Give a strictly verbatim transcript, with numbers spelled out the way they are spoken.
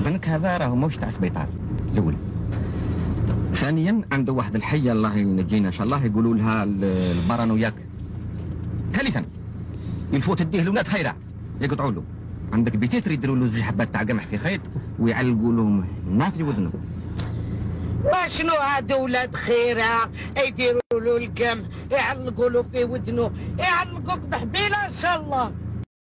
البنك هذا راهو ماهوش تاع سبيطار الاول. ثانيا عنده واحد الحيه الله ينجينا ان شاء الله يقولوا لها البارانوياك. ثالثا يلفوت تديه لولاد خيره يقطعوا له. عندك بيتيتر يديروا له زوج حبات تاع قمح في خيط ويعلقوا لهم هنا في ودنه. واشنو هادو ولاد خيره يديروا له القمح يعلقوا له في ودنه، يعلقوك بحبيله ان شاء الله.